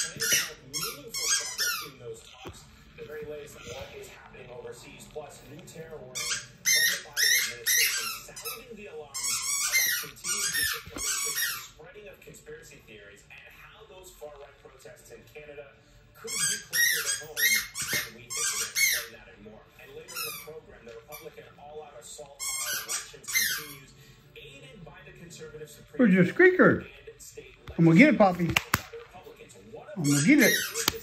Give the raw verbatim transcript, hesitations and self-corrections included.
planning to have meaningful progress in those talks. The very latest on what is happening overseas, plus new terror warning from the Biden administration, sounding the alarm about continued disinformation and spreading of conspiracy theories, and how those far-right protests in Canada could be closer to home than we think. We're going to explain that and more. And later in the program, the Republican all-out assault on our elections continues, aided by the conservative Supreme Court. Where's your squeaker? I'm gonna get it, Poppy. I'm gonna get it.